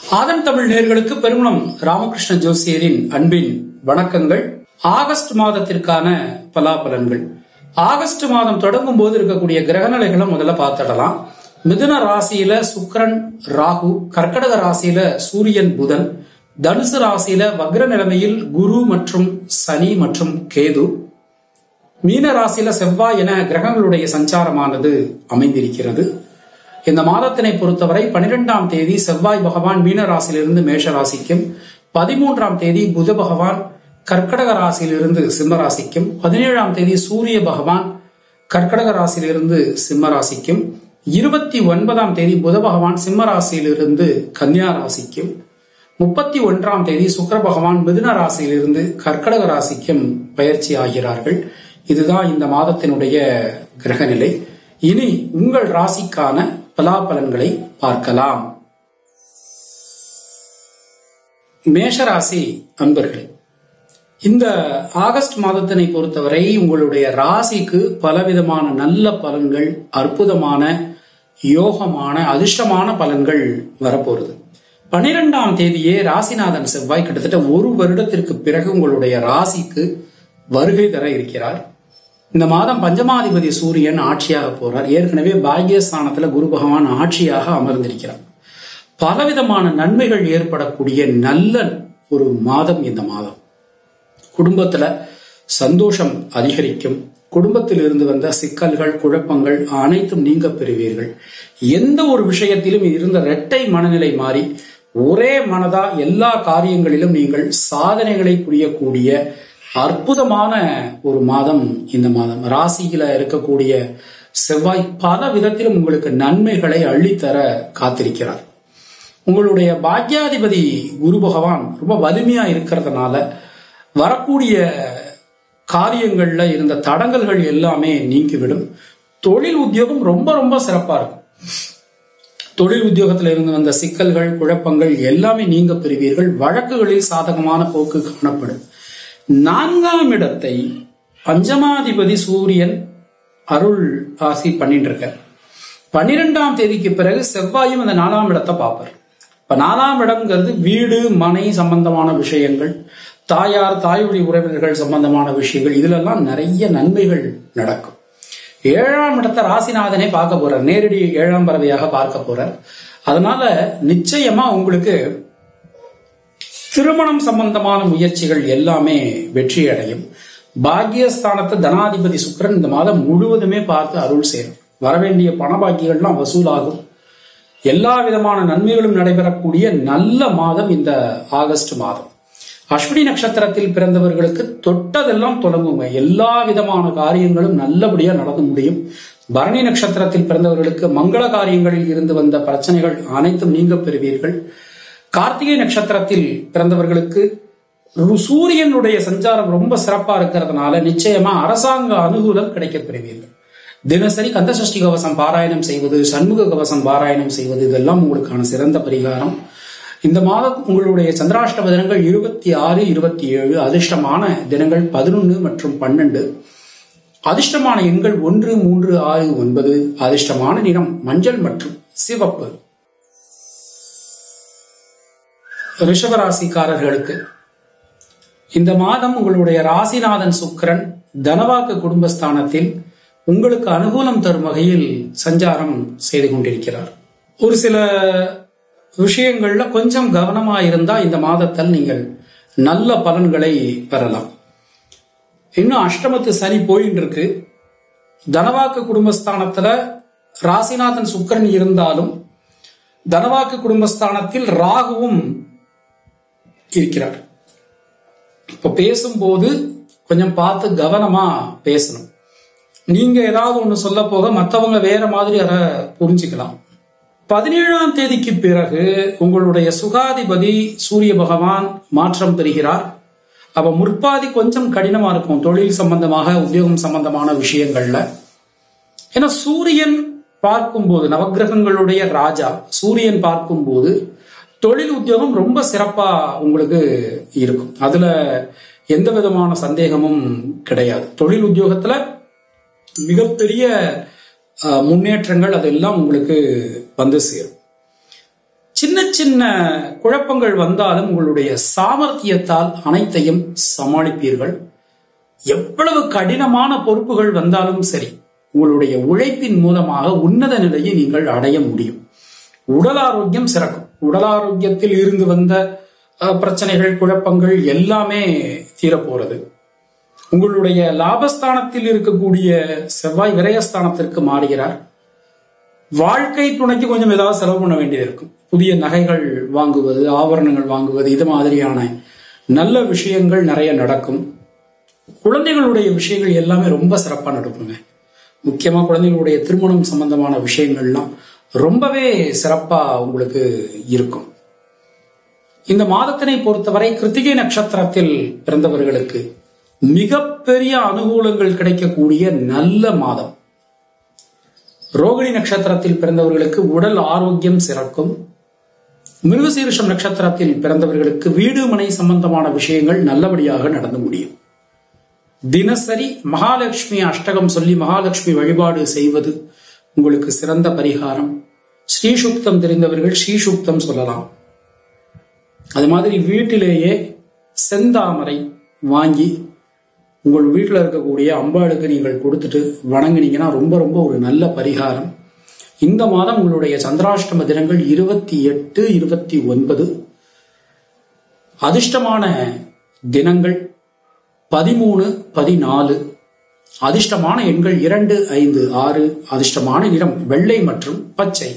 ஆதன் தமிழ் நேயர்களுக்கு பெருமனம் ராமகிருஷ்ண ஜோசியரின் அன்பின் வணக்கங்கள். ஆகஸ்ட் மாதத்திற்கான பலாபலன்கள். ஆகஸ்ட் மாதம் தொடங்கும் போது இருக்கக்கூடிய கிரகநிலைகளை முதல்ல பார்த்துடலாம். மிதுன ராசியில சுக்கிரன் ராகு, கர்க்கடக ராசியில சூரியன் புதன், தனுசு ராசியில வக்ர நிலைமையில் குரு மற்றும் சனி மற்றும் கேது, மீன ராசியில செவ்வாய் என கிரகங்களுடைய சஞ்சாரமானது அமைந்திருக்கிறது. இந்த மாதத்தினை பொறுத்தவரை 12ஆம் தேதி செவ்வாய் பகவான் மீன ராசியிலிருந்து மேஷ ராசிக்கும், 13ஆம் தேதி புத பகவான் கர்க்கடக ராசியிலிருந்து சிம்ம ராசிக்கும், 17ஆம் தேதி சூரிய பகவான் கர்க்கடக ராசியிலிருந்து சிம்ம ராசிக்கும், 29ஆம் தேதி புத பகவான் சிம்ம ராசியிலிருந்து கன்னியா ராசிக்கும், 31ஆம் தேதி சுக்கிர பகவான் மிதுன ராசியிலிருந்து கர்க்கடக ராசிக்கும் பயிற்சி ஆகிறார்கள். இதுதான் இந்த மாதத்தினுடைய கிரகநிலை. இனி உங்கள் ராசிக்கான பலாபலன்களை பார்க்கலாம். மேஷராசி அன்பர்களே, இந்த ஆகஸ்ட் மாதத்தினை பொறுத்தவரை உங்களுடைய ராசிக்கு பலவிதமான நல்ல பலன்கள், அற்புதமான யோகமான அதிர்ஷ்டமான பலன்கள் வரப்போறது. 12ஆம் தேதியே ராசிநாதன் செவ்வாய் கிட்டத்தட்ட ஒரு வருடத்திற்கு பிறகு உங்களுடைய ராசிக்கு வருகை தர இருக்கிறார். இந்த மாதம் பஞ்சமாதிபதி சூரியன் ஆட்சியாக போறார். ஏற்கனவே பாக்யஸ்தானத்துல குரு பகவான் ஆட்சியாக அமர்ந்திருக்கிறார். பலவிதமான நன்மைகள் ஏற்படக்கூடிய நல்ல ஒரு மாதம் இந்த மாதம். குடும்பத்துல சந்தோஷம் அதிகரிக்கும். குடும்பத்தில் இருந்து வந்த சிக்கல்கள், குழப்பங்கள் அனைத்தும் நீங்க பெறுவீர்கள். எந்த ஒரு விஷயத்திலும் இருந்த இரட்டை மனநிலை மாறி ஒரே மனதா எல்லா காரியங்களிலும் நீங்கள் சாதனைகளை புரியக்கூடிய அற்புதமான ஒரு மாதம் இந்த மாதம். ராசியில இருக்கக்கூடிய செவ்வாய் பல விதத்திலும் உங்களுக்கு நன்மைகளை அள்ளித்தர காத்திருக்கிறார். உங்களுடைய பாக்யாதிபதி குரு பகவான் ரொம்ப வலிமையா இருக்கிறதுனால வரக்கூடிய காரியங்கள்ல இருந்த தடங்கல்கள் எல்லாமே நீங்கிவிடும். தொழில் உத்தியோகம் ரொம்ப ரொம்ப சிறப்பா இருக்கும். தொழில் உத்தியோகத்தில் இருந்து வந்த சிக்கல்கள், குழப்பங்கள் எல்லாமே நீங்க பெறுவீர்கள். வழக்குகளில் சாதகமான போக்கு காணப்படும். 4ஆம் இடத்தை பஞ்சமாதிபதி சூரியன் அருள் ஆசி பண்ணிட்டு இருக்க. 12ஆம் தேதிக்கு பிறகு செவ்வாயும் அந்த 4ஆம் இடத்தை பார்ப்பார். இப்ப 4ஆம் இடம்ங்கிறது வீடு மனை சம்பந்தமான விஷயங்கள், தாயார் தாய் வழி உறவினர்கள் சம்பந்தமான விஷயங்கள், இதுல எல்லாம் நிறைய நன்மைகள் நடக்கும். 7ஆம் இடத்தை ராசிநாதனே பார்க்க போறார். நேரடி 7ஆம் பறவையாக பார்க்க போறார். அதனால நிச்சயமா உங்களுக்கு திருமணம் சம்பந்தமான முயற்சிகள் எல்லாமே வெற்றி அடையும். பாக்யஸ்தானத்தை தனாதிபதி சுக்கிரன் இந்த மாதம் முழுவதுமே பார்த்து அருள் செய்யும். வரவேண்டிய பண பாக்கியங்கள்லாம் வசூலாகும். எல்லா விதமான நன்மைகளும் நடைபெறக்கூடிய நல்ல மாதம் இந்த ஆகஸ்ட் மாதம். அஸ்வினி நட்சத்திரத்தில் பிறந்தவர்களுக்கு தொட்டதெல்லாம் தொடங்குங்க. எல்லா விதமான காரியங்களும் நல்லபடியா நடந்து முடியும். பரணி நட்சத்திரத்தில் பிறந்தவர்களுக்கு மங்கள காரியங்களில் இருந்து வந்த பிரச்சனைகள் அனைத்தும் நீங்க பெறுவீர்கள். கார்த்திகை நட்சத்திரத்தில் பிறந்தவர்களுக்கு சூரியனுடைய சஞ்சாரம் ரொம்ப சிறப்பா இருக்கிறதுனால நிச்சயமா அரசாங்க அனுகூலம் கிடைக்க பெறுவீர்கள். தினசரி கந்தசஷ்டி கவசம் பாராயணம் செய்வது, சண்முக கவசம் பாராயணம் செய்வது, இதெல்லாம் உங்களுக்கான சிறந்த பரிகாரம். இந்த மாதம் உங்களுடைய சந்திராஷ்டம தினங்கள் 26, 27, அதிர்ஷ்டமான தினங்கள் 11 மற்றும் 12, அதிர்ஷ்டமான எண்கள் 1, 3, 6, 9, அதிர்ஷ்டமான நிறம் மஞ்சள் மற்றும் சிவப்பு. ரிஷபராசிக்காரர்களுக்கு இந்த மாதம் உங்களுடைய ராசிநாதன் சுக்கிரன் தனவாக்கு குடும்பஸ்தானத்தில் உங்களுக்கு அனுகூலம் தரும் வகையில் சஞ்சாரம் செய்து கொண்டிருக்கிறார். ஒரு சில விஷயங்கள்ல கொஞ்சம் கவனமா இருந்தா இந்த மாதத்தில் நீங்கள் நல்ல பலன்களை பெறலாம். இன்னும் அஷ்டமத்து சனி போயின்னு இருக்கு. தனவாக்கு குடும்பஸ்தானத்துல ராசிநாதன் சுக்கிரன் இருந்தாலும் தனவாக்கு குடும்பஸ்தானத்தில் ராகுவும் இருக்கிறார். இப்ப பேசும்போது கொஞ்சம் பார்த்து கவனமா பேசணும். நீங்க ஏதாவது ஒண்ணு சொல்ல போக மற்றவங்க வேற மாதிரி அதை புரிஞ்சுக்கலாம். 17ஆம் தேதிக்கு பிறகு உங்களுடைய சுகாதிபதி சூரிய பகவான் மாற்றம் பெறுகிறார். அப்ப முற்பாதி கொஞ்சம் கடினமா இருக்கும் தொழில் சம்பந்தமாக, உத்தியோகம் சம்பந்தமான விஷயங்கள்ல. ஏன்னா சூரியன் பார்க்கும்போது நவக்கிரகங்களுடைய ராஜா சூரியன் பார்க்கும்போது தொழில் உத்தியோகம் ரொம்ப சிறப்பா உங்களுக்கு இருக்கும். அதுல எந்த விதமான சந்தேகமும் கிடையாது. தொழில் உத்தியோகத்துல மிகப்பெரிய முன்னேற்றங்கள் அதெல்லாம் உங்களுக்கு வந்து சேரும். சின்ன சின்ன குழப்பங்கள் வந்தாலும் உங்களுடைய சாமர்த்தியத்தால் அனைத்தையும் சமாளிப்பீர்கள். எவ்வளவு கடினமான பொறுப்புகள் வந்தாலும் சரி, உங்களுடைய உழைப்பின் மூலமாக உன்னத நிலையை நீங்கள் அடைய முடியும். உடல் ஆரோக்கியம் சிறக்கும். உடல் ஆரோக்கியத்தில் இருந்து வந்த பிரச்சனைகள், குழப்பங்கள் எல்லாமே தீரப்போறது. உங்களுடைய லாபஸ்தானத்தில் இருக்கக்கூடிய செவ்வாய் விரயஸ்தானத்திற்கு மாறுகிறார். வாழ்க்கை துணைக்கு கொஞ்சம் ஏதாவது செலவு பண்ண வேண்டியது இருக்கும். புதிய நகைகள் வாங்குவது, ஆபரணங்கள் வாங்குவது, இது மாதிரியான நல்ல விஷயங்கள் நிறைய நடக்கும். குழந்தைகளுடைய விஷயங்கள் எல்லாமே ரொம்ப சிறப்பா நடக்குங்க. முக்கியமா குழந்தைகளுடைய திருமணம் சம்பந்தமான விஷயங்கள்லாம் ரொம்பவே சிறப்பா உங்களுக்கு இருக்கும். இந்த மாதத்தினை பொறுத்தவரை கிருத்திகை நட்சத்திரத்தில் பிறந்தவர்களுக்கு மிகப்பெரிய அனுகூலங்கள் கிடைக்கக்கூடிய நல்ல மாதம். ரோகிணி நட்சத்திரத்தில் பிறந்தவர்களுக்கு உடல் ஆரோக்கியம் சிறக்கும். மிருகசீரிஷம் நட்சத்திரத்தில் பிறந்தவர்களுக்கு வீடு மனை சம்பந்தமான விஷயங்கள் நல்லபடியாக நடந்து முடியும். தினசரி மகாலட்சுமி அஷ்டகம் சொல்லி மகாலட்சுமி வழிபாடு செய்வது உங்களுக்கு சிறந்த பரிகாரம். ஸ்ரீசுக்தம் தெரிந்தவர்கள் ஸ்ரீசுக்தம் சொல்லலாம். அது மாதிரி வீட்டிலேயே செந்தாமரை வாங்கி உங்கள் வீட்டில் இருக்கக்கூடிய அம்பாளுக்கு நீங்கள் கொடுத்துட்டு வணங்கினீங்கன்னா ரொம்ப ரொம்ப ஒரு நல்ல பரிகாரம். இந்த மாதம் உங்களுடைய சந்திராஷ்டம தினங்கள் 28, 29. அதிர்ஷ்டமான தினங்கள் 13, 14. அதிர்ஷ்டமான எண்கள் 2, 5, 6. அதிர்ஷ்டமான நிறம் வெள்ளை மற்றும் பச்சை.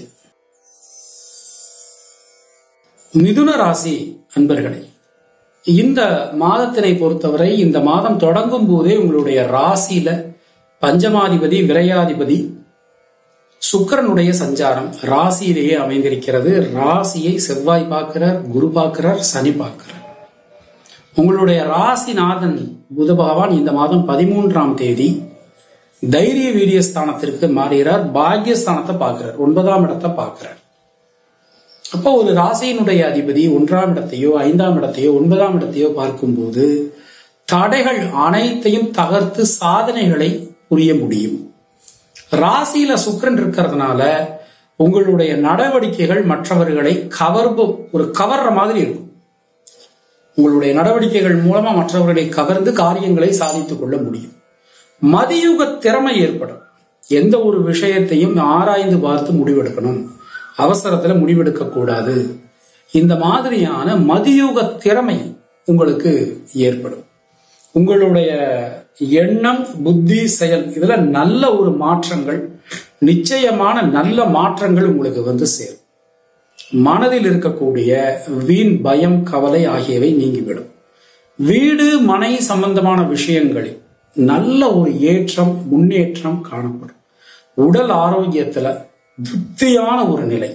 மிதுன ராசி அன்பர்களே, இந்த மாதத்தினை பொறுத்தவரை இந்த மாதம் தொடங்கும் போதே உங்களுடைய ராசியில பஞ்சமாதிபதி விரையாதிபதி சுக்கிரனுடைய சஞ்சாரம் ராசியிலேயே அமைந்திருக்கிறது. ராசியை செவ்வாய் பார்க்கிறார், குரு பார்க்கிறார், சனி பார்க்கிறார். உங்களுடைய ராசிநாதன் புத பகவான் இந்த மாதம் 13ஆம் தேதி தைரிய வீரியஸ்தானத்திற்கு மாறுகிறார். பாக்யஸ்தானத்தை பார்க்கிறார், 9ஆம் இடத்தை பார்க்கிறார். அப்போ ஒரு ராசியினுடைய அதிபதி 1ஆம் இடத்தையோ 5ஆம் இடத்தையோ 9ஆம் இடத்தையோ பார்க்கும்போது தடைகள் அனைத்தையும் தகர்த்து சாதனைகளை புரிய முடியும். ராசியில சுக்கிரன் இருக்கிறதுனால உங்களுடைய நடவடிக்கைகள் மற்றவர்களை கவர்ற மாதிரி இருக்கும். உங்களுடைய நடவடிக்கைகள் மூலமா மற்றவர்களை கவர்ந்து காரியங்களை சாதித்துக் கொள்ள முடியும். மதியுக திறமை ஏற்படும். எந்த ஒரு விஷயத்தையும் ஆராய்ந்து பார்த்து முடிவெடுக்கணும், அவசரத்துல முடிவெடுக்க கூடாது. இந்த மாதிரியான மதியுக திறமை உங்களுக்கு ஏற்படும். உங்களுடைய எண்ணம், புத்தி, செயல் இதுல நல்ல ஒரு மாற்றங்கள், நிச்சயமான நல்ல மாற்றங்கள் உங்களுக்கு சேரும். மனதில் இருக்கக்கூடிய வீண் பயம், கவலை ஆகியவை நீங்கிவிடும். வீடு மனை சம்பந்தமான விஷயங்களில் நல்ல ஒரு ஏற்றம், முன்னேற்றம் காணப்படும். உடல் ஆரோக்கியத்துல திருப்தியான ஒரு நிலை.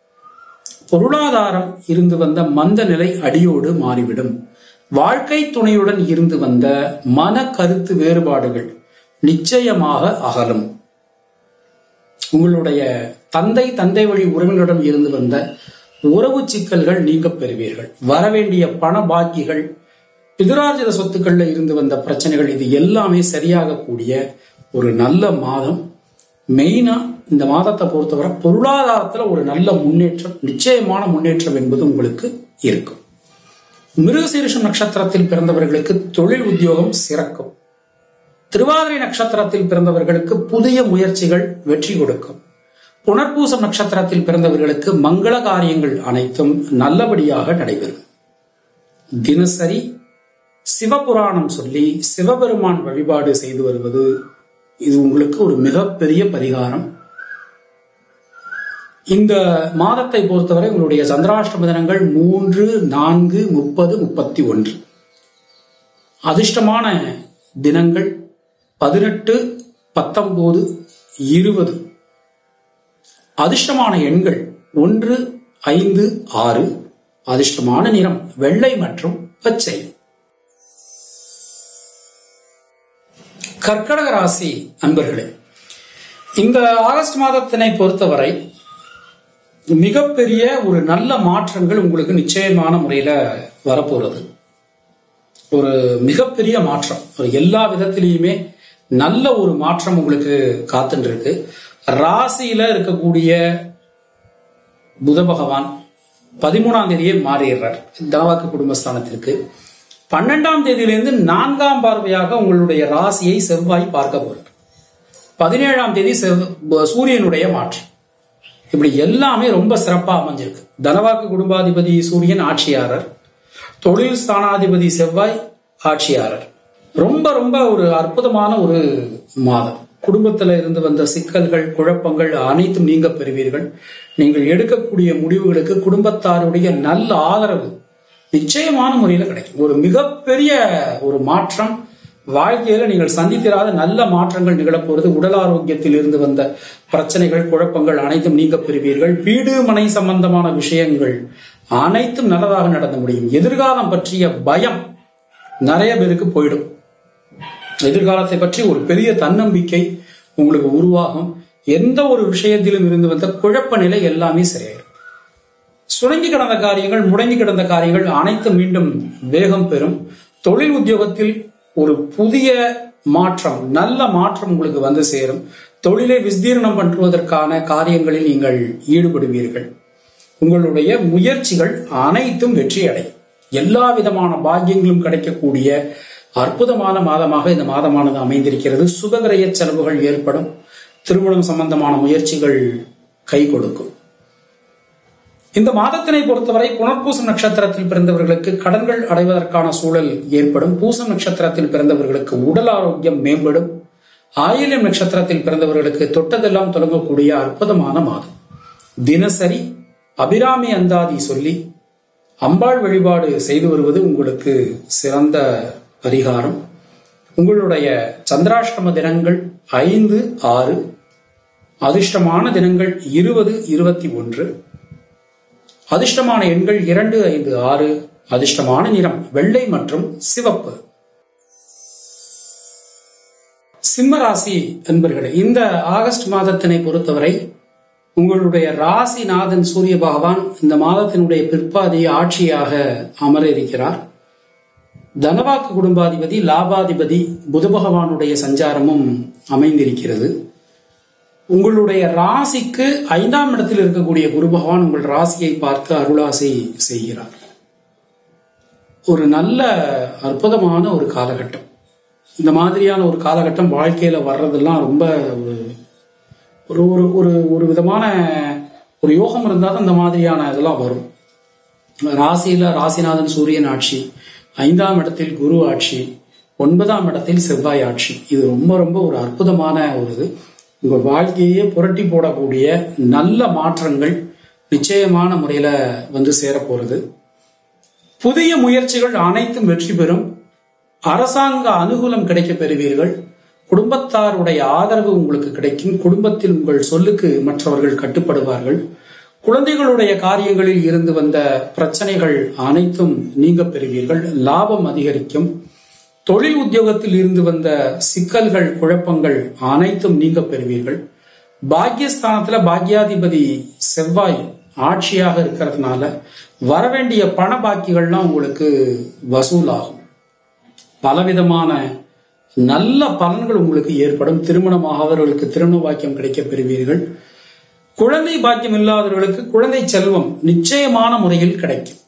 பொருளாதாரம் இருந்து வந்த மந்த நிலை அடியோடு மாறிவிடும். வாழ்க்கை துணையுடன் இருந்து வந்த மன கருத்து வேறுபாடுகள் நிச்சயமாக அகலும். உங்களுடைய தந்தை வழி உறவினரிடம் இருந்து வந்த உறவு சிக்கல்கள் நீங்க பெறுவீர்கள். வரவேண்டிய பண பாக்கிகள், பிதுரார்ஜித சொத்துக்கள்ல இருந்து வந்த பிரச்சனைகள் இது எல்லாமே சரியாக கூடிய ஒரு நல்ல மாதம். மெயினா இந்த மாதத்தை பொறுத்தவரை பொருளாதாரத்துல ஒரு நல்ல முன்னேற்றம், நிச்சயமான முன்னேற்றம் என்பது உங்களுக்கு இருக்கும். மிருகசீரிஷம் நட்சத்திரத்தில் பிறந்தவர்களுக்கு தொழில் உத்தியோகம் சிறக்கும். திருவாதிரை நட்சத்திரத்தில் பிறந்தவர்களுக்கு புதிய முயற்சிகள் வெற்றி கொடுக்கும். புனர்பூசம் நட்சத்திரத்தில் பிறந்தவர்களுக்கு மங்கள காரியங்கள் அனைத்தும் நல்லபடியாக நடைபெறும். தினசரி சிவபுராணம் சொல்லி சிவபெருமான் வழிபாடு செய்து வருவது இது உங்களுக்கு ஒரு மிகப்பெரிய பரிகாரம். இந்த மாதத்தை பொறுத்தவரை உங்களுடைய சந்திராஷ்டம தினங்கள் 3, 4, 30, 31. அதிர்ஷ்டமான தினங்கள் 18, 19, 20. அதிர்ஷ்டமான எண்கள் 1, 5, 6. அதிர்ஷ்டமான நிறம் வெள்ளை மற்றும் பச்சை. கர்க்கடக ராசி அன்பர்களே, இந்த ஆகஸ்ட் மாதத்தினை பொறுத்தவரை மிகப்பெரிய ஒரு நல்ல மாற்றங்கள் உங்களுக்கு நிச்சயமான முறையில வரப்போறது. ஒரு மிகப்பெரிய மாற்றம், ஒரு எல்லா விதத்திலையுமே நல்ல ஒரு மாற்றம் உங்களுக்கு காத்துட்டு இருக்கு. ராசியில இருக்கக்கூடிய புத பகவான் 13ஆம் தேதியே மாறிடுறார் தனவாக்கு குடும்பஸ்தானத்திற்கு. 12ஆம் தேதியிலிருந்து 4ஆம் பார்வையாக உங்களுடைய ராசியை செவ்வாய் பார்க்க போறார். 17ஆம் தேதி சூரியனுடைய மாற்றம். இப்படி எல்லாமே ரொம்ப சிறப்பா அமைஞ்சிருக்கு. தனவாக்கு குடும்பாதிபதி சூரியன் ஆட்சியாளர், தொழில் ஸ்தானாதிபதி செவ்வாய் ஆட்சியாளர். ரொம்ப ரொம்ப ஒரு அற்புதமான ஒரு மாதம். குடும்பத்துல இருந்து வந்த சிக்கல்கள், குழப்பங்கள் அனைத்தும் நீங்க பெறுவீர்கள். நீங்கள் எடுக்கக்கூடிய முடிவுகளுக்கு குடும்பத்தாருடைய நல்ல ஆதரவு நிச்சயமான முறையில கிடைக்கும். ஒரு மிகப்பெரிய ஒரு மாற்றம் வாழ்க்கையில நீங்கள் சந்தித்திராத நல்ல மாற்றங்கள் நிகழப்போறது. உடல் ஆரோக்கியத்தில் இருந்து வந்த பிரச்சனைகள், குழப்பங்கள் அனைத்தும் நீங்க பெறுவீர்கள். வீடு மனை சம்பந்தமான விஷயங்கள் அனைத்தும் நல்லதாக நடந்து முடியும். எதிர்காலம் பற்றிய பயம் நிறைய பேருக்கு போயிடும். எதிர்காலத்தை பற்றி ஒரு பெரிய தன்னம்பிக்கை உங்களுக்கு உருவாகும். எந்த ஒரு விஷயத்திலும் இருந்து வந்த குழப்ப நிலை எல்லாமே சரியாயிடும். சுணங்கி கிடந்த காரியங்கள், முடங்கி கிடந்த காரியங்கள் அனைத்தும் மீண்டும் வேகம் பெறும். தொழில் உத்தியோகத்தில் ஒரு புதிய மாற்றம், நல்ல மாற்றம் உங்களுக்கு வந்து சேரும். தொழிலை விஸ்தீர்ணம் பண்ணுவதற்கான காரியங்களில் நீங்கள் ஈடுபடுவீர்கள். உங்களுடைய முயற்சிகள் அனைத்தும் வெற்றி அடையும். எல்லா விதமான பாக்கியங்களும் கிடைக்கக்கூடிய அற்புதமான மாதமாக இந்த மாதமானது அமைந்திருக்கிறது. சுபகிரய செலவுகள் ஏற்படும். திருமணம் சம்பந்தமான முயற்சிகள் கை கொடுக்கும். இந்த மாதத்தினை பொறுத்தவரை புனர்பூசம் நட்சத்திரத்தில் பிறந்தவர்களுக்கு கடன்கள் அடைவதற்கான சூழல் ஏற்படும். பூசம் நட்சத்திரத்தில் பிறந்தவர்களுக்கு உடல் ஆரோக்கியம் மேம்படும். ஆயில்யம் நட்சத்திரத்தில் பிறந்தவர்களுக்கு தொட்டதெல்லாம் தொடங்கக்கூடிய அற்புதமான மாதம். தினசரி அபிராமி அந்தாதி சொல்லி அம்பாள் வழிபாடு செய்து வருவது உங்களுக்கு சிறந்த பரிகாரம். உங்களுடைய சந்திராஷ்டம தினங்கள் 5, 6. அதிர்ஷ்டமான தினங்கள் 20, 21. அதிர்ஷ்டமான எண்கள் 2, 5, 6. அதிர்ஷ்டமான நிறம் வெள்ளை மற்றும் சிவப்பு. சிம்ம ராசி என்பர்களே, இந்த ஆகஸ்ட் மாதத்தினை பொறுத்தவரை உங்களுடைய ராசிநாதன் சூரிய பகவான் இந்த மாதத்தினுடைய பிற்பாதி ஆட்சியாக அமர இருக்கிறார். தனவாக்கு குடும்பாதிபதி, லாபாதிபதி புத பகவானுடைய சஞ்சாரமும் அமைந்திருக்கிறது. உங்களுடைய ராசிக்கு 5ஆம் இடத்தில் இருக்கக்கூடிய குரு பகவான் உங்கள் ராசியை பார்த்து அருளாசை செய்கிறார். ஒரு நல்ல அற்புதமான ஒரு காலகட்டம். இந்த மாதிரியான ஒரு காலகட்டம் வாழ்க்கையில வர்றதெல்லாம் ரொம்ப ஒரு ஒரு ஒரு விதமான ஒரு யோகம் இருந்தால் தான் இந்த மாதிரியான இதெல்லாம் வரும். ராசியில ராசிநாதன் சூரியன் ஆட்சி, 5ஆம் இடத்தில் குரு ஆட்சி, 9ஆம் இடத்தில் செவ்வாய் ஆட்சி. இது ரொம்ப ரொம்ப ஒரு அற்புதமான ஒரு இது. உங்க வாழ்க்கையே புரட்டி போடக்கூடிய நல்ல மாற்றங்கள் நிச்சயமான முறையில வந்து சேரப்போறது. புதிய முயற்சிகள் அனைத்தும் வெற்றி பெறும். அரசாங்க அனுகூலம் கிடைக்க பெறுவீர்கள். குடும்பத்தாருடைய ஆதரவு உங்களுக்கு கிடைக்கும். குடும்பத்தில் உங்கள் சொல்லுக்கு மற்றவர்கள் கட்டுப்படுவார்கள். குழந்தைகளுடைய காரியங்களில் இருந்து வந்த பிரச்சனைகள் அனைத்தும் நீங்க பெறுவீர்கள். லாபம் அதிகரிக்கும். தொழில் உத்தியோகத்தில் இருந்து வந்த சிக்கல்கள், குழப்பங்கள் அனைத்தும் நீங்க பெறுவீர்கள். பாக்யஸ்தானத்துல பாக்யாதிபதி செவ்வாய் ஆட்சியாக இருக்கிறதுனால வரவேண்டிய பண பாக்கிகள்லாம் உங்களுக்கு வசூலாகும். பலவிதமான நல்ல பலன்கள் உங்களுக்கு ஏற்படும். திருமணமாகவர்களுக்கு திருமண பாக்கியம் கிடைக்க பெறுவீர்கள். குழந்தை பாக்கியம் இல்லாதவர்களுக்கு குழந்தை செல்வம் நிச்சயமான முறையில் கிடைக்கும்.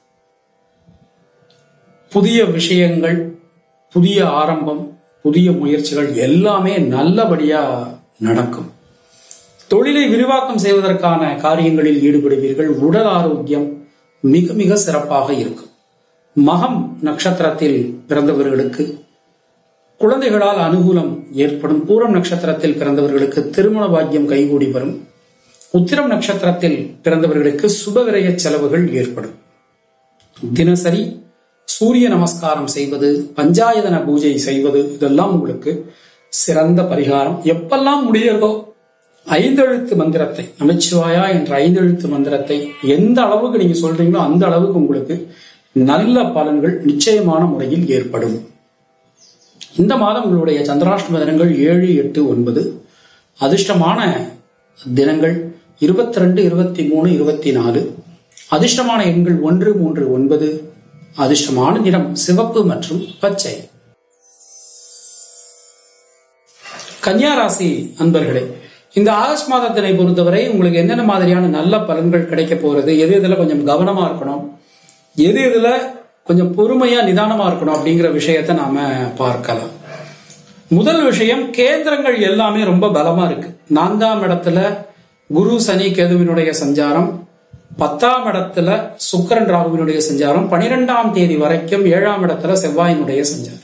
புதிய விஷயங்கள், புதிய ஆரம்பம், புதிய முயற்சிகள் எல்லாமே நல்லபடியா நடக்கும். தொழிலை விரிவாக்கம் செய்வதற்கான காரியங்களில் ஈடுபடுவீர்கள். உடல் ஆரோக்கியம் மிக மிக சிறப்பாக இருக்கும். மகம் நட்சத்திரத்தில் பிறந்தவர்களுக்கு குழந்தைகளால் அனுகூலம் ஏற்படும். பூரம் நட்சத்திரத்தில் பிறந்தவர்களுக்கு திருமண பாக்கியம் கைகூடி வரும். உத்திரம் நட்சத்திரத்தில் பிறந்தவர்களுக்கு சுபவிரய செலவுகள் ஏற்படும். தினசரி சூரிய நமஸ்காரம் செய்வது, பஞ்சாயதன பூஜை செய்வது, இதெல்லாம் உங்களுக்கு சிறந்த பரிகாரம். எப்பெல்லாம் முடியறதோ 5 எழுத்து மந்திரத்தை, நமச்சிவாயா என்ற 5 எழுத்து மந்திரத்தை எந்த அளவுக்கு நீங்க சொல்றீங்களோ அந்த அளவுக்கு உங்களுக்கு நல்ல பலன்கள் நிச்சயமான முறையில் ஏற்படும். இந்த மாதம் உங்களுடைய சந்திராஷ்டம தினங்கள் 7, 8, 9. அதிர்ஷ்டமான தினங்கள் 22, 23, 24. அதிர்ஷ்டமான எண்கள் 1, 3, 9. அதிர்ஷ்டமான நிறம் சிவப்பு மற்றும் பச்சை. கன்னியா ராசி அன்பர்களே, இந்த ஆகஸ்ட் மாதத்தினை பொறுத்தவரை உங்களுக்கு என்னென்ன மாதிரியான நல்ல பலன்கள் கிடைக்க போறது, எது இதுல கொஞ்சம் கவனமா இருக்கணும், எது இதுல கொஞ்சம் பொறுமையா நிதானமா இருக்கணும் அப்படிங்கிற விஷயத்தை நாம பார்க்கலாம். முதல் விஷயம், கேந்திரங்கள் எல்லாமே ரொம்ப பலமா இருக்கு. 4ஆம் இடத்துல குரு சனி கேதுவினுடைய சஞ்சாரம், 10ஆம் இடத்துல சுக்கிரன் ராகுவினுடைய சஞ்சாரம், 12ஆம் தேதி வரைக்கும் 7ஆம் இடத்துல செவ்வாயினுடைய சஞ்சாரம்.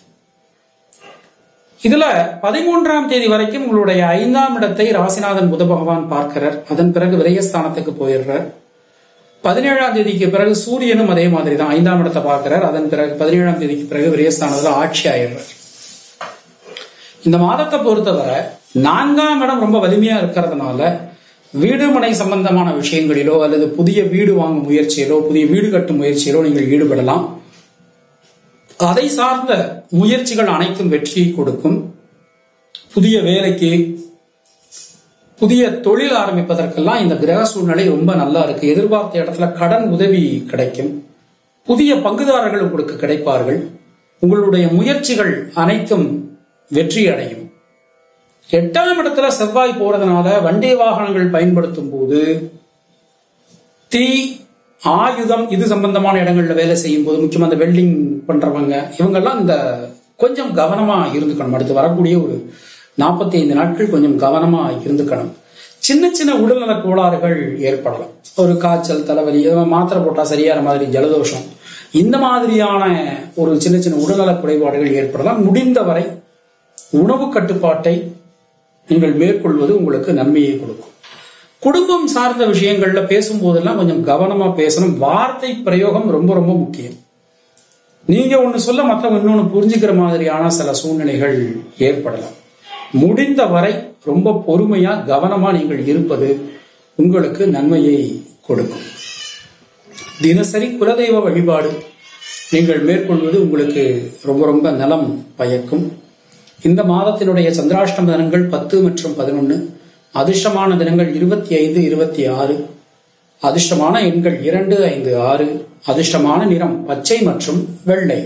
இதுல 13ஆம் தேதி வரைக்கும் உங்களுடைய 5ஆம் இடத்தை ராசிநாதன் புத பகவான் பார்க்கிறார். அதன் பிறகு விரயஸ்தானத்துக்கு போயிடுறார். 17ஆம் தேதிக்கு பிறகு சூரியனும் அதே மாதிரி தான் 5ஆம் இடத்தை பார்க்கிறார். அதன் பிறகு 17ஆம் தேதிக்கு பிறகு விரயஸ்தானத்துல ஆட்சி ஆயிடுறார். இந்த மாதத்தை பொறுத்தவரை 4ஆம் இடம் ரொம்ப வலிமையா இருக்கிறதுனால வீடு மனை சம்பந்தமான விஷயங்களிலோ அல்லது புதிய வீடு வாங்கும் முயற்சியிலோ புதிய வீடு கட்டும் முயற்சியிலோ நீங்கள் ஈடுபடலாம். அதை சார்ந்த முயற்சிகள் அனைத்தும் வெற்றியை கொடுக்கும். புதிய வேலைக்கு, புதிய தொழில் ஆரம்பிப்பதற்கெல்லாம் இந்த கிரக சூழ்நிலை ரொம்ப நல்லா இருக்கு. எதிர்பார்த்த இடத்துல கடன் உதவி கிடைக்கும். புதிய பங்குதாரர்கள் உங்களுக்கு கிடைப்பார்கள். உங்களுடைய முயற்சிகள் அனைத்தும் வெற்றி அடையும். 8ஆம் இடத்துல செவ்வாய் போறதுனால வண்டி வாகனங்கள் பயன்படுத்தும் போது, தீ ஆயுதம் இது சம்பந்தமான இடங்கள்ல வேலை செய்யும் போது, முக்கியமா அந்த வெல்டிங் பண்றவங்க இவங்கெல்லாம் இந்த கொஞ்சம் கவனமா இருந்துக்கணும். அடுத்து வரக்கூடிய ஒரு 45 நாட்கள் கொஞ்சம் கவனமா இருந்துக்கணும். சின்ன சின்ன உடல்நல கோளாறுகள் ஏற்படலாம். ஒரு காய்ச்சல், தலைவலி, மாத்திரை போட்டா சரியான மாதிரி ஜலதோஷம், இந்த மாதிரியான ஒரு சின்ன சின்ன உடல்நல குறைபாடுகள் ஏற்படலாம். முடிந்தவரை உணவு கட்டுப்பாட்டை நீங்கள் மேற்கொள்வது உங்களுக்கு நன்மையை கொடுக்கும். குடும்பம் சார்ந்த விஷயங்கள்ல பேசும்போதெல்லாம் கொஞ்சம் கவனமா பேசணும். வார்த்தை பிரயோகம் ரொம்ப ரொம்ப முக்கியம். நீங்க ஒண்ணு சொல்ல மற்றவங்க இன்னொன்னு புரிஞ்சுக்கிற மாதிரியான சில சூழ்நிலைகள் ஏற்படலாம். முடிந்தவரை ரொம்ப பொறுமையா கவனமா நீங்கள் இருப்பது உங்களுக்கு நன்மையை கொடுக்கும். தினசரி குலதெய்வ வழிபாடு நீங்கள் மேற்கொள்வது உங்களுக்கு ரொம்ப ரொம்ப நலம் பயக்கும். இந்த மாதத்தினுடைய சந்திராஷ்டம தினங்கள் 10 மற்றும் 11. அதிர்ஷ்டமான தினங்கள் 25, 26. அதிர்ஷ்டமான எண்கள் 2, 5, 6. அதிர்ஷ்டமான நிறம் பச்சை மற்றும் வெள்ளை.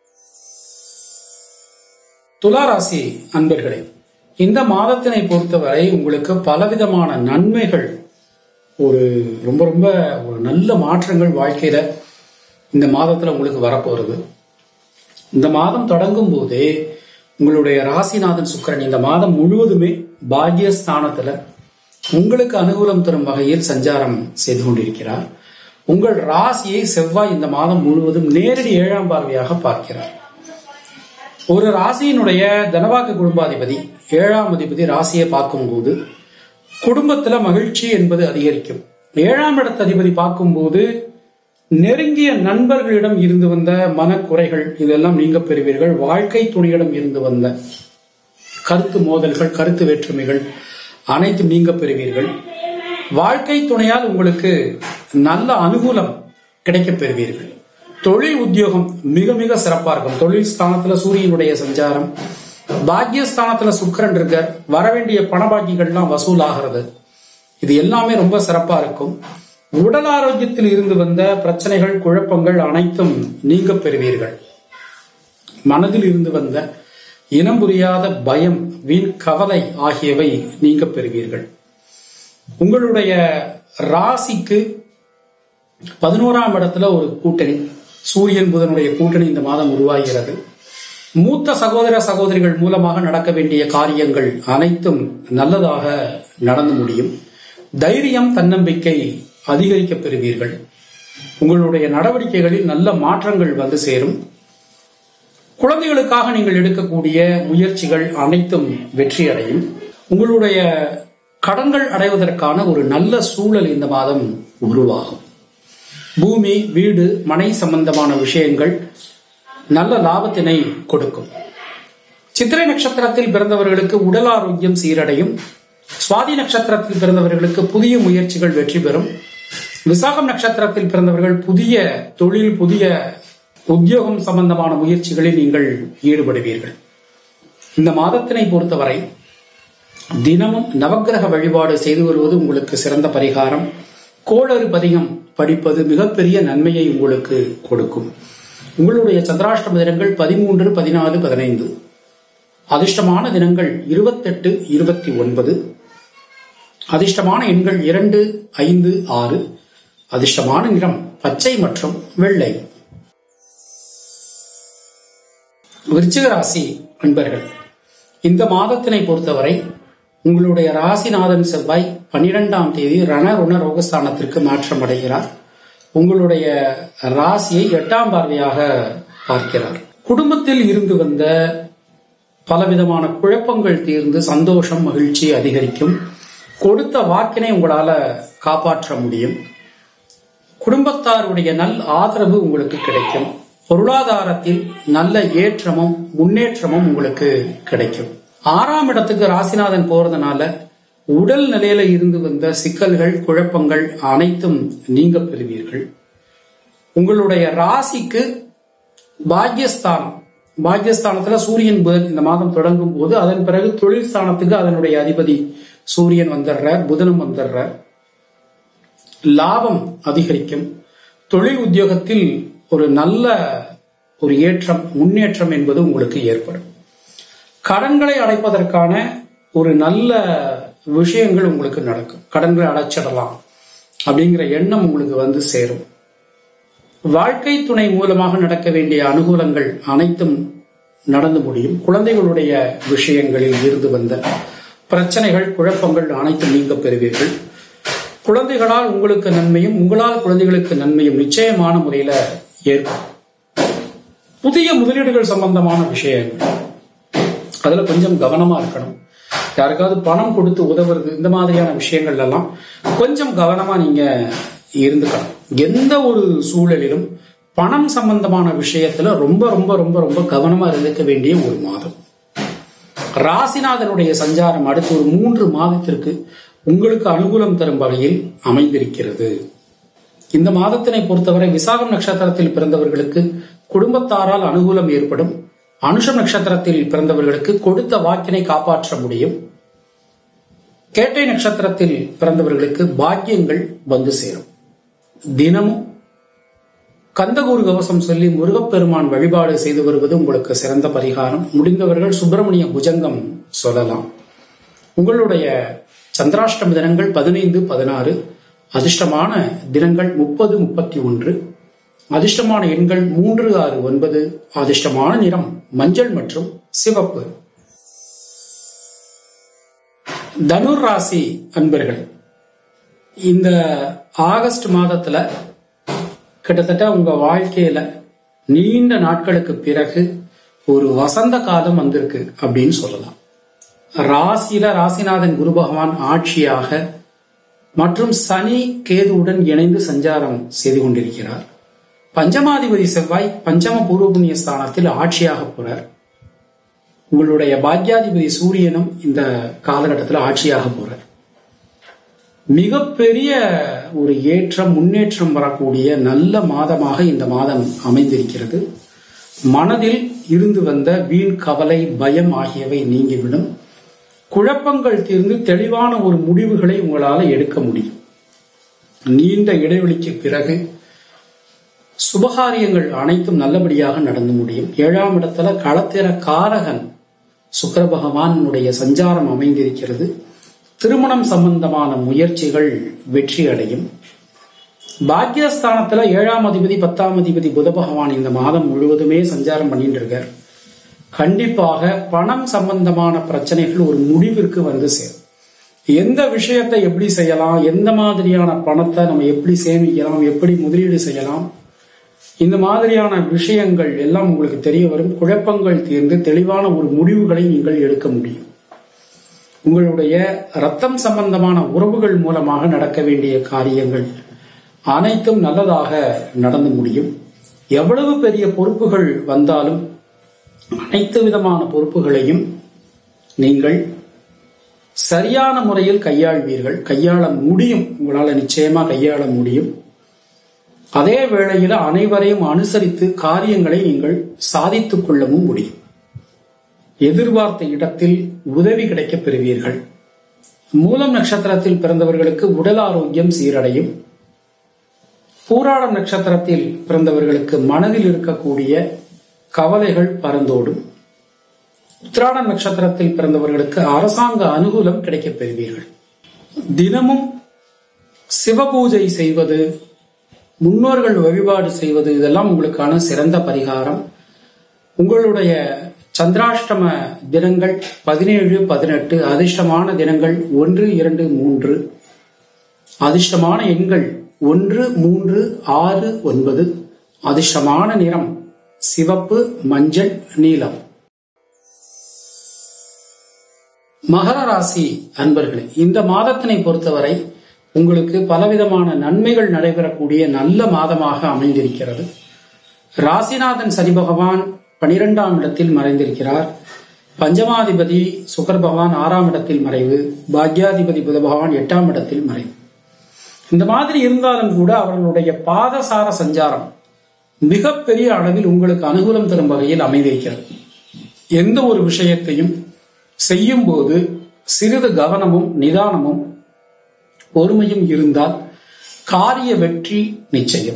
துளாராசி அன்பர்களே, இந்த மாதத்தினை பொறுத்தவரை உங்களுக்கு பலவிதமான நன்மைகள், ஒரு ரொம்ப ரொம்ப ஒரு நல்ல மாற்றங்கள் வாழ்க்கையில இந்த மாதத்துல உங்களுக்கு வரப்போறது. இந்த மாதம் தொடங்கும் போதே உங்களுடைய ராசிநாதன் சுக்கிரன் இந்த மாதம் முழுவதுமே பாக்யஸ்தானத்துல உங்களுக்கு அனுகூலம் தரும் வகையில் சஞ்சாரம் செய்து கொண்டிருக்கிறார். உங்கள் ராசியை செவ்வாய் இந்த மாதம் முழுவதும் நேரடி 7ஆம் பார்வையாக பார்க்கிறார். ஒரு ராசியினுடைய தனவாக்கு குடும்பாதிபதி 7ஆம் அதிபதி ராசியை பார்க்கும்போது குடும்பத்துல மகிழ்ச்சி என்பது அதிகரிக்கும். 7ஆம் இடத்த அதிபதி பார்க்கும்போது நெருங்கிய நண்பர்களிடம் இருந்து வந்த மனக்குறைகள் இதெல்லாம் நீங்க பெறுவீர்கள். வாழ்க்கை துணையிடம் இருந்து வந்த கருத்து மோதல்கள், கருத்து வேற்றுமைகள் அனைத்தும் நீங்க பெறுவீர்கள். வாழ்க்கை துணையால் உங்களுக்கு நல்ல அனுகூலம் கிடைக்க பெறுவீர்கள். தொழில் உத்தியோகம் மிக மிக சிறப்பா இருக்கும். தொழில் ஸ்தானத்துல சூரியனுடைய சஞ்சாரம், பாக்யஸ்தானத்துல சுக்கிரன் இருக்க, வரவேண்டிய பணபாக்கிகள்லாம் வசூலாகிறது. இது எல்லாமே ரொம்ப சிறப்பா இருக்கும். உடல் ஆரோக்கியத்தில் இருந்து வந்த பிரச்சனைகள், குழப்பங்கள் அனைத்தும் நீங்க பெறுவீர்கள். மனதில் இருந்து வந்த இனம் புரியாத பயம், வீண் கவலை ஆகியவை நீங்க பெறுவீர்கள். உங்களுடைய ராசிக்கு 11ஆம் இடத்துல ஒரு கூட்டணி, சூரியன் புதனுடைய கூட்டணி இந்த மாதம் உருவாகிறது. மூத்த சகோதர சகோதரிகள் மூலமாக நடக்க வேண்டிய காரியங்கள் அனைத்தும் நல்லதாக நடந்து முடியும். தைரியம், தன்னம்பிக்கை அதிகரிக்க பெறுவீர்கள். உங்களுடைய நடவடிக்கைகளில் நல்ல மாற்றங்கள் வந்து சேரும். குழந்தைகளுக்காக நீங்கள் எடுக்கக்கூடிய முயற்சிகள் அனைத்தும் வெற்றி அடையும். உங்களுடைய கடன்கள் அடைவதற்கான ஒரு நல்ல சூழல் இந்த மாதம் உருவாகும். பூமி, வீடு, மனை சம்பந்தமான விஷயங்கள் நல்ல லாபத்தினை கொடுக்கும். சித்திரை நட்சத்திரத்தில் பிறந்தவர்களுக்கு உடல் ஆரோக்கியம் சீரடையும். சுவாதி நட்சத்திரத்தில் பிறந்தவர்களுக்கு புதிய முயற்சிகள் வெற்றி பெறும். விசாகம் நட்சத்திரத்தில் பிறந்தவர்கள் புதிய தொழில், புதிய உத்தியோகம் சம்பந்தமான முயற்சிகளில் நீங்கள் ஈடுபடுவீர்கள். இந்த மாதத்தினை பொறுத்தவரை தினமும் நவக்கிரக வழிபாடு செய்து வருவது உங்களுக்கு சிறந்த பரிகாரம். கோளறு பதிகம் படிப்பது மிகப்பெரிய நன்மையை உங்களுக்கு கொடுக்கும். உங்களுடைய சந்திராஷ்டம தினங்கள் 13, 14, 15. அதிர்ஷ்டமான தினங்கள் 28, 29. அதிர்ஷ்டமான எண்கள் 2, 5, 6. அதிர்ஷ்டமான நிறம் பச்சை மற்றும் வெள்ளை. விருச்சிக ராசி அன்பர்கள், இந்த மாதத்தினை பொறுத்தவரை உங்களுடைய ராசிநாதன் செவ்வாய் 12ஆம் தேதி ரணருண ரோகஸ்தானத்திற்கு மாற்றம் அடைகிறார். உங்களுடைய ராசியை 8ஆம் பார்வையாக பார்க்கிறார். குடும்பத்தில் இருந்து வந்த பலவிதமான குழப்பங்கள் தீர்ந்து சந்தோஷம், மகிழ்ச்சி அதிகரிக்கும். கொடுத்த வாக்கினை உங்களால காப்பாற்ற முடியும். குடும்பத்தாருடைய நல் ஆதரவு உங்களுக்கு கிடைக்கும். பொருளாதாரத்தில் நல்ல ஏற்றமும் முன்னேற்றமும் உங்களுக்கு கிடைக்கும். 6ஆம் இடத்துக்கு ராசிநாதன் போறதுனால உடல் நிலையில இருந்து வந்த சிக்கல்கள், குழப்பங்கள் அனைத்தும் நீங்க பெறுவீர்கள். உங்களுடைய ராசிக்கு பாக்யஸ்தானத்துல சூரியன் புதன் இந்த மாதம் தொடங்கும் போது, அதன் பிறகு தொழில் ஸ்தானத்துக்கு அதனுடைய அதிபதி சூரியன் வந்துடுறார், புதனும் வந்துடுறார். லாபம் அதிகரிக்கும். தொழில் உத்தியோகத்தில் ஒரு நல்ல ஒரு ஏற்றம், முன்னேற்றம் என்பது உங்களுக்கு ஏற்படும். கடன்களை அடைப்பதற்கான ஒரு நல்ல விஷயங்கள் உங்களுக்கு நடக்கும். கடன்களை அடைச்சிடலாம் அப்படிங்கிற எண்ணம் உங்களுக்கு வந்து சேரும். வாழ்க்கை துணை மூலமாக நடக்க வேண்டிய அனுகூலங்கள் அனைத்தும் நடந்து முடியும். குழந்தைகளுடைய விஷயங்களில் இருந்து வந்த பிரச்சனைகள், குழப்பங்கள் அனைத்தும் நீங்க பெறுவீர்கள். குழந்தைகளால் உங்களுக்கு நன்மையும், உங்களால் குழந்தைகளுக்கு நன்மையும் நிச்சயமான முறையில ஏற்படும். புதிய முதலீடுகள் சம்பந்தமான விஷயங்கள், அதுல கொஞ்சம் கவனமா இருக்கணும். யாருக்காவது பணம் கொடுத்து உதவுறது, இந்த மாதிரியான விஷயங்கள் எல்லாம் கொஞ்சம் கவனமா நீங்க இருந்துக்கணும். எந்த ஒரு சூழலிலும் பணம் சம்பந்தமான விஷயத்துல ரொம்ப ரொம்ப ரொம்ப ரொம்ப கவனமா இருந்துக்க வேண்டிய ஒரு மாதம். ராசிநாதனுடைய சஞ்சாரம் அடுத்து ஒரு 3 மாதத்திற்கு உங்களுக்கு அனுகூலம் தரும் வகையில் அமைந்திருக்கிறது. இந்த மாதத்தினை பொறுத்தவரை விசாகம் நட்சத்திரத்தில் பிறந்தவர்களுக்கு குடும்பத்தாரால் அனுகூலம் ஏற்படும். அனுஷம் நட்சத்திரத்தில் பிறந்தவர்களுக்கு கொடுத்த வாக்கினை காப்பாற்ற முடியும். கேட்டை நட்சத்திரத்தில் பிறந்தவர்களுக்கு பாக்கியங்கள் வந்து சேரும். தினமும் கந்தகூர் கவசம் சொல்லி முருகப்பெருமான் வழிபாடு செய்து வருவது உங்களுக்கு சிறந்த பரிகாரம். முடிந்தவர்கள் சுப்பிரமணிய புஜங்கம் சொல்லலாம். உங்களுடைய சந்திராஷ்டம தினங்கள் 15, 16. அதிர்ஷ்டமான தினங்கள் 30, 31. அதிர்ஷ்டமான எண்கள் 3, 6, 9. அதிர்ஷ்டமான நிறம் மஞ்சள் மற்றும் சிவப்பு. தனுர் ராசி அன்பர்கள், இந்த ஆகஸ்ட் மாதத்துல கிட்டத்தட்ட உங்க வாழ்க்கையில நீண்ட நாட்களுக்கு பிறகு ஒரு வசந்த காலம் வந்திருக்கு அப்படின்னு சொல்லலாம். ராசியில ராசிநாதன் குரு பகவான் ஆட்சியாக மற்றும் சனி கேதுவுடன் இணைந்து சஞ்சாரம் செய்து கொண்டிருக்கிறார். பஞ்சமாதிபதி செவ்வாய் பஞ்சம பூர்வ புண்ணிய ஸ்தானத்தில் ஆட்சியாக போறார். உங்களுடைய பாக்யாதிபதி சூரியனும் இந்த காலகட்டத்தில் ஆட்சியாக போறார். மிகப்பெரிய ஒரு ஏற்றம், முன்னேற்றம் வரக்கூடிய நல்ல மாதமாக இந்த மாதம் அமைந்திருக்கிறது. மனதில் இருந்து வந்த வீண் கவலை, பயம் ஆகியவை நீங்கிவிடும். குழப்பங்கள் தீர்ந்து தெளிவான ஒரு முடிவுகளை உங்களால் எடுக்க முடியும். நீண்ட இடைவெளிக்கு பிறகு சுபகாரியங்கள் அனைத்தும் நல்லபடியாக நடந்து முடியும். 7ஆம் இடத்துல களத்திர காரகன் சுக்கிர பகவானுடைய சஞ்சாரம் அமைந்திருக்கிறது. திருமணம் சம்பந்தமான முயற்சிகள் வெற்றி அடையும். பாக்யஸ்தானத்துல 7ஆம் அதிபதி 10ஆம் அதிபதி புத பகவான் இந்த மாதம் முழுவதுமே சஞ்சாரம் பண்ணிட்டு இருக்கார். கண்டிப்பாக பணம் சம்பந்தமான பிரச்சனைகள் ஒரு முடிவிற்கு வந்து சேரும். எந்த விஷயத்தை எப்படி செய்யலாம், எந்த மாதிரியான பணத்தை நம்ம எப்படி சேமிக்கலாம், எப்படி முதலீடு செய்யலாம், இந்த மாதிரியான விஷயங்கள் எல்லாம் உங்களுக்கு தெரிய வரும். குழப்பங்கள் தீர்ந்து தெளிவான ஒரு முடிவுகளை நீங்கள் எடுக்க முடியும். உங்களுடைய ரத்தம் சம்பந்தமான உறவுகள் மூலமாக நடக்க வேண்டிய காரியங்கள் அனைத்தும் நல்லதாக நடந்து முடியும். எவ்வளவு பெரிய பொறுப்புகள் வந்தாலும் அனைத்து விதமான பொறுப்புகளையும் நீங்கள் சரியான முறையில் கையாள்வீர்கள். கையாள முடியும், உங்களால் நிச்சயமா கையாள முடியும். அதே வேளையில் அனைவரையும் அனுசரித்து காரியங்களை நீங்கள் சாதித்துக் கொள்ளவும் முடியும். எதிர்பார்த்த இடத்தில் உதவி கிடைக்கப் பெறுவீர்கள். மூலம் நட்சத்திரத்தில் பிறந்தவர்களுக்கு உடல் ஆரோக்கியம் சீரடையும். பூராடம் நட்சத்திரத்தில் பிறந்தவர்களுக்கு மனதில் இருக்கக்கூடிய கவலைகள் பறந்தோடும். உத்திராடம் நட்சத்திரத்தில் பிறந்தவர்களுக்கு அரசாங்க அனுகூலம் கிடைக்கப் பெறுவீர்கள். தினமும் சிவபூஜை செய்வது, முன்னோர்கள் வழிபாடு செய்வது, இதெல்லாம் உங்களுக்கான சிறந்த பரிகாரம். உங்களுடைய சந்திராஷ்டம தினங்கள் 17, 18, அதிர்ஷ்டமான தினங்கள் 1, 2, 3, அதிர்ஷ்டமான எண்கள் 1, 3, 6, 9, அதிர்ஷ்டமான நிறம் சிவப்பு, மஞ்சள், நீலம். மகர ராசி அன்பர்களே, இந்த மாதத்தினை பொறுத்தவரை உங்களுக்கு பலவிதமான நன்மைகள் நடைபெறக்கூடிய நல்ல மாதமாக அமைந்திருக்கிறது. ராசிநாதன் சனி பகவான் 12ஆம் இடத்தில் மறைந்திருக்கிறார். பஞ்சமாதிபதி சுக்கர பகவான் 6ஆம் இடத்தில் மறைவு, பாக்யாதிபதி புத பகவான் 8ஆம் இடத்தில் மறைவு. இந்த மாதிரி இருந்தாலும் கூட அவர்களுடைய பாதசார சஞ்சாரம் மிகப்பெரிய அளவில் உங்களுக்கு அனுகூலம் தரும் வகையில் அமைந்திருக்கிறது. எந்த ஒரு விஷயத்தையும் செய்யும் போது சிறிது கவனமும் நிதானமும் பொறுமையும் இருந்தால் காரிய வெற்றி நிச்சயம்.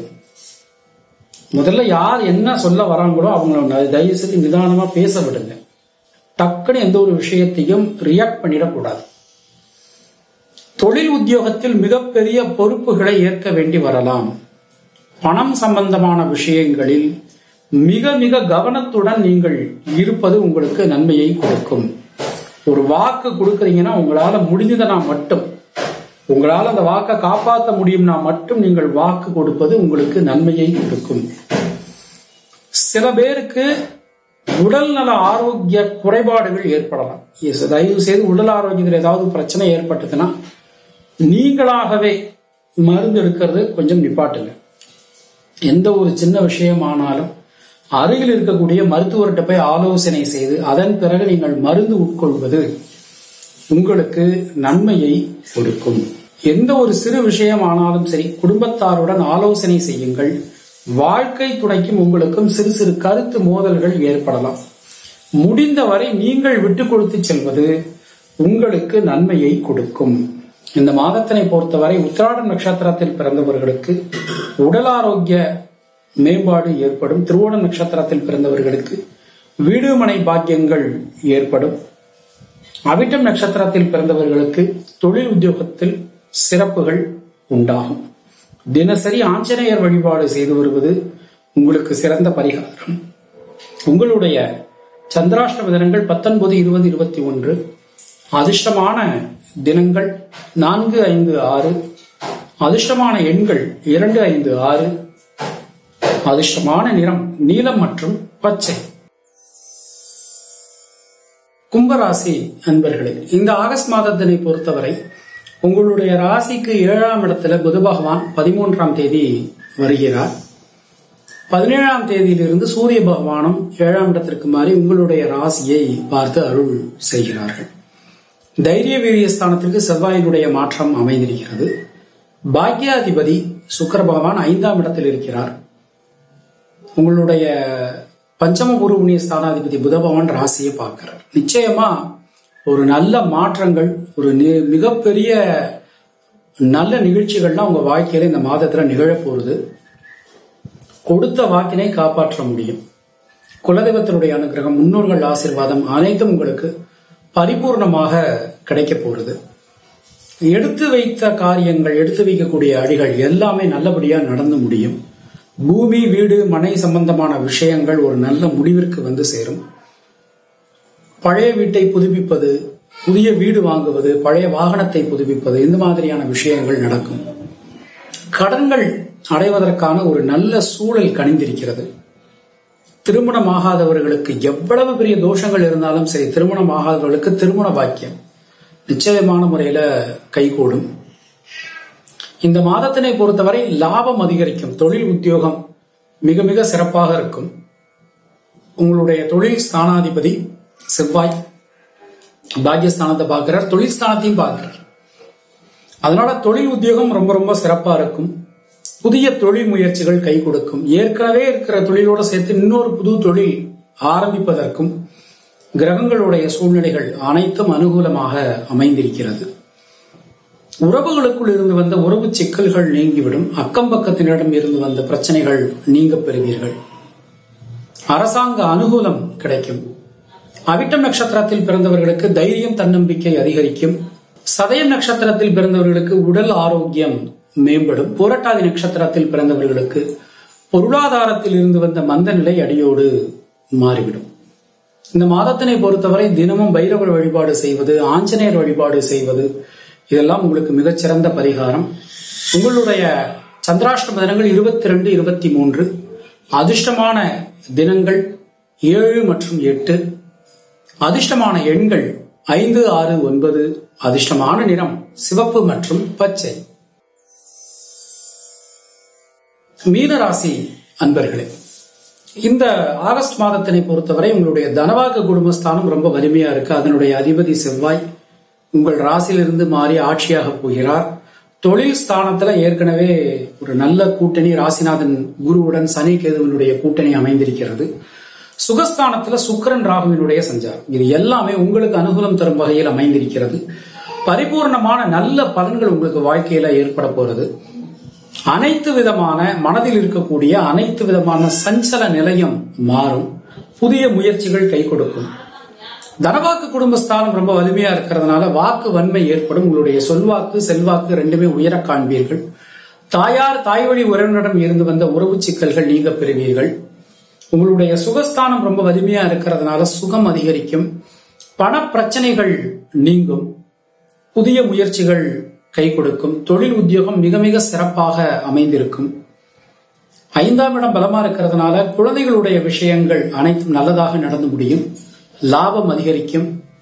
முதல்ல யார் என்ன சொல்ல வராங்களோ அவங்கள தயவு செய்து நிதானமா பேச விடுங்க. டக்குன்னு எந்த ஒரு விஷயத்தையும் ரியாக்ட் பண்ணிடக்கூடாது. தொழில் உத்தியோகத்தில் மிகப்பெரிய பொறுப்புகளை ஏற்க வேண்டி வரலாம். பணம் சம்பந்தமான விஷயங்களில் மிக மிக கவனத்துடன் நீங்கள் இருப்பது உங்களுக்கு நன்மையை கொடுக்கும். ஒரு வாக்கு கொடுக்கறீங்கன்னா உங்களால முடிஞ்சதுனா மட்டும், உங்களால் அந்த வாக்கை காப்பாற்ற முடியும்னா மட்டும் நீங்கள் வாக்கு கொடுப்பது உங்களுக்கு நன்மையை கொடுக்கும். சில பேருக்கு உடல் நல ஆரோக்கிய குறைபாடுகள் ஏற்படலாம். தயவு செய்து உடல் ஆரோக்கியத்தில் ஏதாவது பிரச்சனை ஏற்பட்டதுன்னா நீங்களாகவே மருந்து எடுக்கிறது கொஞ்சம் நிப்பாட்டுங்க. எந்த ஒரு சின்ன விஷயமானாலும் அருகில் இருக்கக்கூடிய மருத்துவர்கிட்ட போய் ஆலோசனை செய்து அதன் பிறகு நீங்கள் மருந்து உட்கொள்வது உங்களுக்கு நன்மையை கொடுக்கும். எந்த ஒரு சிறு விஷயம் ஆனாலும் சரி குடும்பத்தாருடன் ஆலோசனை செய்யுங்கள். வாழ்க்கை துணைக்கும் உங்களுக்கும் சிறு சிறு கருத்து மோதல்கள் ஏற்படலாம். முடிந்தவரை நீங்கள் விட்டு கொடுத்து செல்வது உங்களுக்கு நன்மையை கொடுக்கும். இந்த மாதத்தினை பொறுத்தவரை உத்திராட நட்சத்திரத்தில் பிறந்தவர்களுக்கு உடல் ஆரோக்கிய மேம்பாடு ஏற்படும். திருவோண நட்சத்திரத்தில் பிறந்தவர்களுக்கு வீடு மனை பாக்கியங்கள் ஏற்படும். அவிட்டம் நட்சத்திரத்தில் பிறந்தவர்களுக்கு தொழில் உத்தியோகத்தில் சிறப்புகள் உண்டாகும். தினசரி ஆஞ்சநேயர் வழிபாடு செய்து வருவது உங்களுக்கு சிறந்த பரிகாரம். உங்களுடைய சந்திராஷ்டம தினங்கள் 19, 20, 21. அதிர்ஷ்டமான தினங்கள் 4, 5, 6. அதிர்ஷ்டமான எண்கள் 2, 5, 6. அதிர்ஷ்டமான நிறம் நீலம் மற்றும் பச்சை. கும்பராசி அன்பர்களே, இந்த ஆகஸ்ட் மாதத்தினை பொறுத்தவரை உங்களுடைய ராசிக்கு 7ஆம் இடத்துல புத பகவான் 13ஆம் தேதி வருகிறார். 17ஆம் தேதியிலிருந்து சூரிய பகவானும் 7ஆம் இடத்திற்கு மாறி உங்களுடைய ராசியை பார்த்து அருள் செய்கிறார்கள். தைரிய வீரிய ஸ்தானத்திற்கு செவ்வாயினுடைய மாற்றம் அமைந்திருக்கிறது. பாக்யாதிபதி சுக்கிர பகவான் 5ஆம் இடத்தில் இருக்கிறார். உங்களுடைய பஞ்சம குரு புண்ணிய ஸ்தானாதிபதி புத பகவான் ராசியை பார்க்கிறார். நிச்சயமா ஒரு நல்ல மாற்றங்கள், ஒரு மிகப்பெரிய நல்ல நிகழ்ச்சிகள்லாம் உங்க வாழ்க்கையில இந்த மாதத்துல நிகழ போகுது. கொடுத்த வாக்கினை காப்பாற்ற முடியும். குலதெய்வத்தினுடைய அனுகிரகம், முன்னோர்கள் ஆசீர்வாதம் அனைத்தும் உங்களுக்கு பரிபூர்ணமாக கிடைக்க போறது. எடுத்து வைத்த காரியங்கள், எடுத்து வைக்கக்கூடிய அடிகள் எல்லாமே நல்லபடியா நடந்து முடியும். பூமி, வீடு, மனை சம்பந்தமான விஷயங்கள் ஒரு நல்ல முடிவிற்கு வந்து சேரும். பழைய வீட்டை புதுப்பிப்பது, புதிய வீடு வாங்குவது, பழைய வாகனத்தை புதுப்பிப்பது, இந்த மாதிரியான விஷயங்கள் நடக்கும். கடன்கள் அடைவதற்கான ஒரு நல்ல சூழல் கணிந்திருக்கிறது. திருமணமாகாதவர்களுக்கு எவ்வளவு பெரிய தோஷங்கள் இருந்தாலும் சரி, திருமணமாகாதவர்களுக்கு திருமண பாக்கியம் நிச்சயமான முறையில கைகூடும். இந்த மாதத்தினை பொறுத்தவரை லாபம் அதிகரிக்கும். தொழில் உத்தியோகம் மிக மிக சிறப்பாக இருக்கும். உங்களுடைய தொழில் ஸ்தானாதிபதி செவ்வாய் பாக்கியஸ்தானத்தை பார்க்கிறார், தொழில் ஸ்தானத்தையும் பார்க்கிறார். அதனால தொழில் உத்தியோகம் ரொம்ப ரொம்ப சிறப்பா இருக்கும். புதிய தொழில் முயற்சிகள் கை கொடுக்கும். ஏற்கனவே இருக்கிற தொழிலோட சேர்த்து இன்னொரு புது தொழில் ஆரம்பிப்பதற்கும் கிரகங்களுடைய சூழ்நிலைகள் அனைத்தும் அனுகூலமாக அமைந்திருக்கிறது. உறவுகளுக்குள் இருந்து வந்த உறவு சிக்கல்கள் நீங்கிவிடும். அக்கம் பக்கத்தினரிடம் இருந்து வந்த பிரச்சனைகள் நீங்க பெறுவீர்கள். அரசாங்க அனுகூலம் கிடைக்கும். அவிட்டம் நட்சத்திரத்தில் பிறந்தவர்களுக்கு தைரியம், தன்னம்பிக்கை அதிகரிக்கும். சதயம் நட்சத்திரத்தில் பிறந்தவர்களுக்கு உடல் ஆரோக்கியம் மேம்படும். புரட்டாதி நட்சத்திரத்தில் பிறந்தவர்களுக்கு பொருளாதாரத்தில் இருந்து வந்த மந்த நிலை அடியோடு மாறிவிடும். இந்த மாதத்தினை பொறுத்தவரை தினமும் பைரவர் வழிபாடு செய்வது, ஆஞ்சநேயர் வழிபாடு செய்வது, இதெல்லாம் உங்களுக்கு மிகச்சிறந்த பரிகாரம். உங்களுடைய சந்திராஷ்டம தினங்கள் 22, 23. அதிர்ஷ்டமான தினங்கள் 7 மற்றும் 8. அதிர்ஷ்டமான எண்கள் 5, 6, 9. அதிர்ஷ்டமான நிறம் சிவப்பு மற்றும் பச்சை. மீனராசி அன்பர்களே, இந்த ஆகஸ்ட் மாதத்தினை பொறுத்தவரை உங்களுடைய தனவாக்கு குடும்பஸ்தானம் ரொம்ப வலிமையா இருக்கு. அதனுடைய அதிபதி செவ்வாய் உங்கள் ராசியிலிருந்து மாறி ஆட்சியாக போகிறார். தொழில் ஸ்தானத்துல ஏற்கனவே ஒரு நல்ல கூட்டணி, ராசிநாதன் குருவுடன் சனி கேதுவினுடைய கூட்டணி அமைந்திருக்கிறது. சுகஸ்தானத்துல சுக்கிரன் ராகுவினுடைய சஞ்சாரம், இது எல்லாமே உங்களுக்கு அனுகூலம் தரும் வகையில் அமைந்திருக்கிறது. பரிபூர்ணமான நல்ல பலன்கள் உங்களுக்கு வாழ்க்கையில ஏற்பட போறது. அனைத்து விதமான மனதில் இருக்கக்கூடிய அனைத்து விதமான சஞ்சல நிலையம் மாறும். புதிய முயற்சிகள் கை கொடுக்கும். தனவாக்கு குடும்பஸ்தானம் ரொம்ப வலிமையா இருக்கிறதுனால வாக்கு வன்மை ஏற்படும். உங்களுடைய சொல்வாக்கு செல்வாக்கு ரெண்டுமே உயர காண்பீர்கள். தாய் வழி உறவினரிடம் இருந்து வந்த உறவு சிக்கல்கள் நீங்க பெறுவீர்கள். உங்களுடைய சுகஸ்தானம் ரொம்ப வலிமையா இருக்கிறதுனால சுகம் அதிகரிக்கும். பண பிரச்சனைகள் நீங்கும். புதிய முயற்சிகள் கை கொடுக்கும். தொழில் உத்தியோகம் மிக மிக சிறப்பாக அமைந்திருக்கும். 5ஆம் இடம் பலமா இருக்கிறதுனால குழந்தைகளுடைய விஷயங்கள் அனைத்தும் நல்லதாக நடந்து முடியும். லாபம் அதிகரிக்கும்.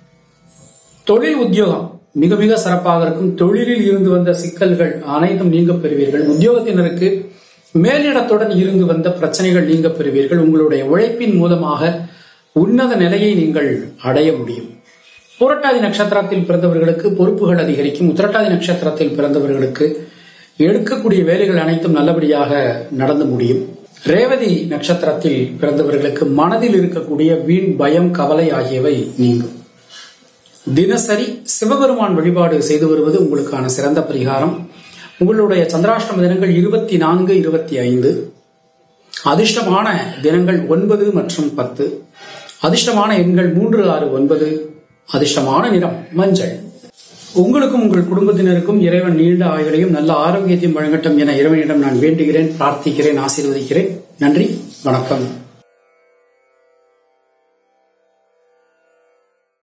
தொழில் உத்தியோகம் மிக மிக சிறப்பாக இருக்கும். தொழிலில் இருந்து வந்த சிக்கல்கள் அனைத்தும் நீங்க பெறுவீர்கள். உத்தியோகத்தினருக்கு மேலிடத்துடன் இருந்து வந்த பிரச்சனைகள் நீங்க பெறுவீர்கள். உங்களுடைய உழைப்பின் மூலமாக உன்னத நிலையை நீங்கள் அடைய முடியும். புரட்டாதி நட்சத்திரத்தில் பிறந்தவர்களுக்கு பொறுப்புகள் அதிகரிக்கும். உத்திரட்டாதி நட்சத்திரத்தில் பிறந்தவர்களுக்கு எடுக்கக்கூடிய வேலைகள் அனைத்தும் நல்லபடியாக நடந்து முடியும். ரேவதி நட்சத்திரத்தில் பிறந்தவர்களுக்கு மனதில் இருக்கக்கூடிய வீண் பயம், கவலை ஆகியவை நீங்கும். தினசரி சிவபெருமான் வழிபாடு செய்து வருவது உங்களுக்கான சிறந்த பரிகாரம். உங்களுடைய சந்திராஷ்டம தினங்கள் 24, 25. அதிர்ஷ்டமான தினங்கள் 9 மற்றும் 10. அதிர்ஷ்டமான எண்கள் 3, 6, 9. அதிர்ஷ்டமான நிறம் மஞ்சள். உங்களுக்கும் உங்கள் குடும்பத்தினருக்கும் இறைவன் நீண்ட ஆயுளையும் நல்ல ஆரோக்கியத்தையும் வழங்கட்டும் என இறைவனிடம் நான் வேண்டுகிறேன், பிரார்த்திக்கிறேன், ஆசீர்வதிக்கிறேன். நன்றி, வணக்கம்.